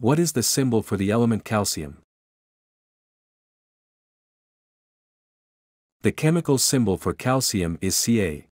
What is the symbol for the element calcium? The chemical symbol for calcium is Ca.